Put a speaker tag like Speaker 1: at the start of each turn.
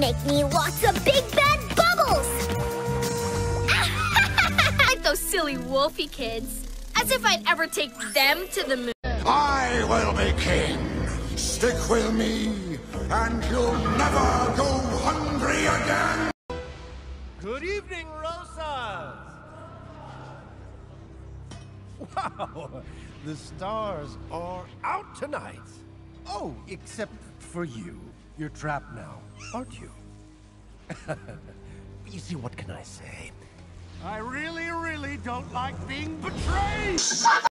Speaker 1: make me lots of big bad bubbles!
Speaker 2: Like those silly wolfie kids. As if I'd ever take them to the moon.
Speaker 3: I will be king. Stick with me, and you'll never go hungry again.
Speaker 4: Good evening, Rosas. Wow, the stars are out tonight. Oh, except for you. You're trapped now, aren't you? You see, what can I say? I really, really don't like being betrayed!